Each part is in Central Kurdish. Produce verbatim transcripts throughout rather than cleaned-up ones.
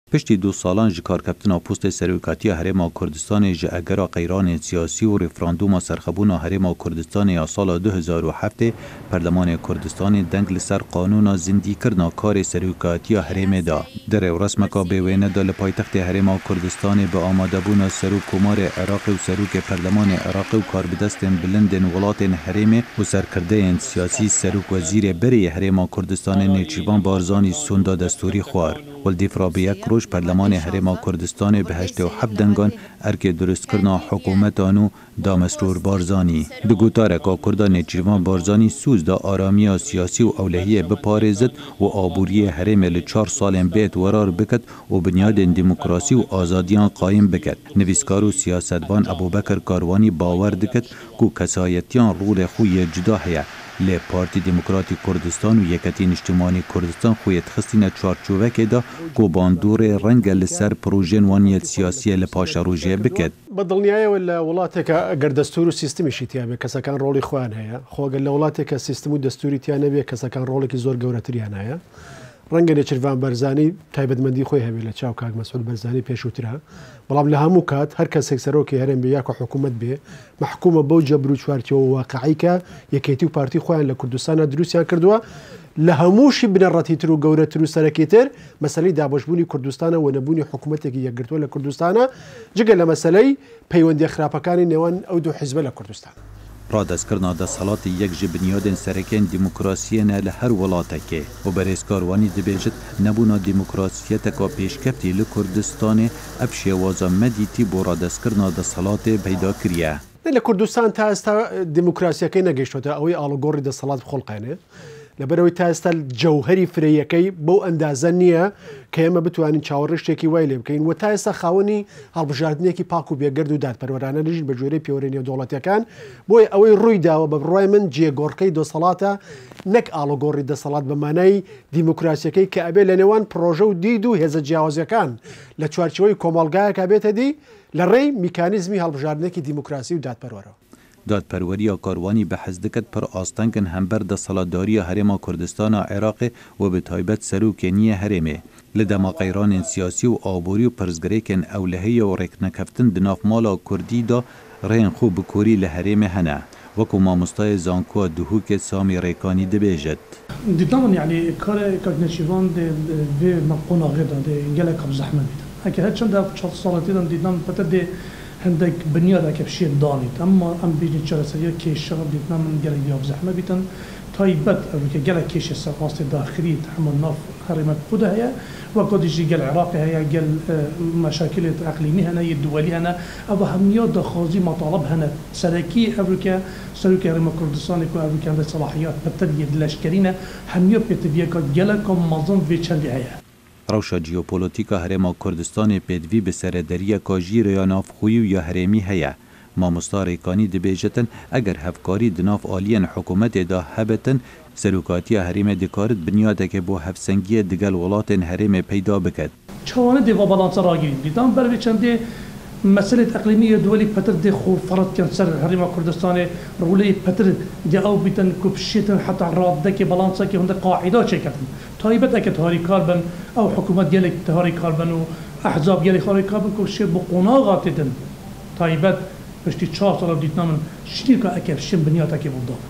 پشتی دو سالان جکار کپتنا پوست سروکاتی هرما کردستان ج اگرا قیران سیاسی و رفراندوم سرخبونا هرما کردستان یا سال دو هزار و هفت پرلمان کردستان دنگ لسر قانون زندی کردنا کار سروکاتی هرم دا در رسمکا بوینه دل پایتخت هرما کردستان به آماده بونا سروک کمار عراق و سروک پرلمان عراق و کار بدست بلندن ولات هرم و سرکرده سیاسی سروک وزیر بری هرما کردستان نیچیوان بارزانی سوندا دستوری خوار والدفرا به یک روز پرلمان هرما کردستان به هشت و هفت دنگان ارک درست کرنا حکومت آنو دا مسرور بارزانی بگوتاره که کردان نیچیوان بارزانی سوز دا آرامی سیاسی و اولهیه بپارزد و آبوری هرم لچار سال بیت ورار بکد و بنیاد دموکراسی و آزادیان قایم بکد. نویسکار و سیاستوان ابوبکر کاروانی باور دکد که کسایتیان رول خوی جدا هیا لی پارتی دموکراتی کردستان و یکتین اجتماعی کردستان خویت خستین چارچوبه که دا که باندور رنگ لسر پروژن وانیت سیاسی لپاش روژه بکد. بدڵنیایە ولا وڵاتێکە ئەگەر دەستور و سیستمیشی تیابێ کەسەکان ڕۆڵی خۆیان هەیە خۆگەر لە وڵاتێکە سیستم و دەستوری تیان نەبێ کەسەکان ڕۆڵێکی زۆر گەورەتریان هەیە ڕەنگە نێچیروان بەرزانی تایبەتمەندی خۆی هەبێت لە چاو کاک مەسعود بەرزانی پێشووترا بەڵام لە هەموو کات هەر کەسێک سەرۆکی هەرێم بێ یاکە حکوومەت بێ محکومە بەو جەبر و چوارچەوە واقعی کە یەکێتی و پارتی خۆیان لە کوردستانە دروستیان کردووە لە هەمووشی بنەڕەتیتر و گەورەتر و سەرەکیتر مەسەلەی دابەشبوونی کوردستانە و نەبوونی حکوومەتێکی یەکگرتووە لە کوردستانە جگە لە مەسەلەی پەیوەندی خراپەکانی نێوان ئەو دوو حیزبە لە کوردستان. رادستکردنا دەسەڵاتی یەک ji بنیادên سەرەکیên دموکراسیەنە لە هەر وڵاتێکێ و بەرهێزکاروانی دەبێژێت نەبوونا دموکراسیەتێکا پێشکەفتی لە کوردستانê ev şêwaza me dîtî بۆ رادستکردنا دەسەڵاتê پەیدا کiriye. لە کوردستان تا ئێستا دموکراسیەکەی نەگەیشتوتە ئەوەی ئاڵوگۆڕی دەسەڵات بخۆڵقێنێ لەبەرەوەی تا ئێستا جەوهەری فرەیەکەی بەو ئەندازە نییە کە ئێمە بتوانین چاوەڕێشتێکی وای لێ بکەین و تا ئێستا خاوەنی هەڵبژاردنێکی پاک و بێگەرد و دادپەروەرانە نژین بە جۆرەی پێوەرە نێودەوڵەتیەکان بۆی ئەوەی ڕووی داوە بە بڕای من جێگۆڕکەی دەسەڵاتە نەک ئاڵوگۆڕی دەسەڵات بە مانای دیموکراسیەکەی کە ئەبێ لە نێوان پرۆژە و دید و هێزە جیاوازیەکان لە چوارچەوەی کۆمەڵگایەکە بێتە دی لە ڕێی میکانیزمی هەڵبژاردنێکی دیموکراسی و دادپەروەرەوە. دادپەروەریە کاروانی بەحەز دەکەت پڕ ئاستەنگن هەمبەر دەسەڵاتداریە هەرێما کوردستانە عێراقێ و بە تایبەت سەرۆکێ نییە هەرێمێ لە دەما قەیرانên سیاسی و ئابووری و پرزگرێکên ئەولەهەیە و ڕێکنەکەفتن di nav mala Kurdî da rêyên xwe bi Kurî li herêmê hene wekû mamostayê zankowa Duhûkê Samî Rêkanî dibêjit. Dîtna min yanî karê Nêçîrvan dê vê qonaqê da dê gelek zehmet bîtin. Heke her çend çar salatî de dîtna min petir dê هندك بنيادك بشيء دانيت أما أم بيجي شرسية كيش شغل بيتنا من جل يوم زحمة بيتن تايبت أو كجل كيش السقاط الداخلي تحمل ناف هرمت خدها هي وقد يجي جل العراق هي جل مشاكل إقليمية هنا الدولية هنا أبو هميات خازي مطالب هنا سلكي أمريكا سلكي هرم كردستان يكون أمريكا عندها صلاحيات بتدي الأشكالينا هميات بتبيه كجل كم مظن بيشل هي روشا جیوپولیتیکا هرما کردستان پدوی به سردریه کاجی یا نافخویی و یا هرمی هیا. مامۆستا ڕێکانی دەبێژێتن ئەگەر هەفکاری دناف ئالیەن حکوومەتێدا هەبێتن سەرۆکاتیە هەرێمە دەکارێت بنیادێکە بۆ هەفسەنگیە دەگەڵ وڵاتên هەرێمێ پەیدا بکات. چاوانە دێڤا بەڵانسە ڕاگیرین دیدان بەرەوەی چەندێ مسألة إقليمية دولي بتر دي خو فرض كان سر هريما كردستاني رولي بتر دي أو بيتن كوبشيتن حتى راد دكي بالانسا كي هند قاعدة شكلن تايبت أكيد هاري كاربن أو حكومات ديالك تهاري كاربن وأحزاب ديالك هاري كاربن كوبشيت بقونا غاتدن تايبت بشتي چهار سال ديتنا من شنيكا أكيد شن بنيات أكيد بودان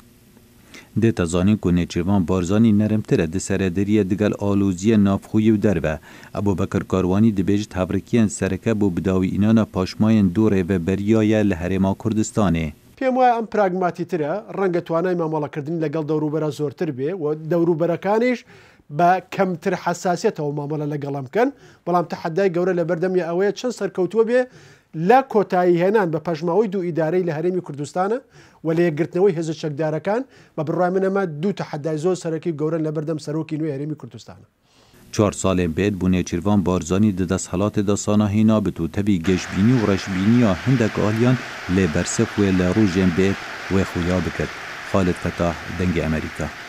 ده تزانین که نێچیروان بارزانی نرمتره ده سردریه دگل آلوزی نافخویی و دربه. ابوبکر کاروانی دبیجت هفرکیان سرکه بو بداوی اینانا پاشماین دوره و بریایه لهرما کردستانه. پێم وایە ئەم پراگماتیترە ڕەنگە توانای مامەڵەکردنی لەگەڵ دەوروبەرە زۆرتر بێ و دەوروبەرەکانیش بە کەمتر حساسیەتەوە مامەڵە لەگەڵام بکەن بەڵام تەحەدای گەورە لە بەردەمی ئەوەیە چەند سەرکەوتووە بێ لە کۆتایی هێنان بە پەژماوەی دوو ئیدارەی لە هەرێمی کوردستانە و لە یەکگرتنەوەی هێزە چەکدارەکان بە بڕای منەمە دوو تەحەدای زۆر سەرەکی گەورە لە بەردەم سەرۆکی نوێی هەرێمی کوردستانە. چهار سالên bêd bû Nêçîrvan Barzanî di desthilatê de sanahîna bi tu tevî geşbînî û reşbîniya hindek aliyan lê bersif wê li rojên bêd wê xuya bikir. Xalid Fetah, Dengê Amerîka.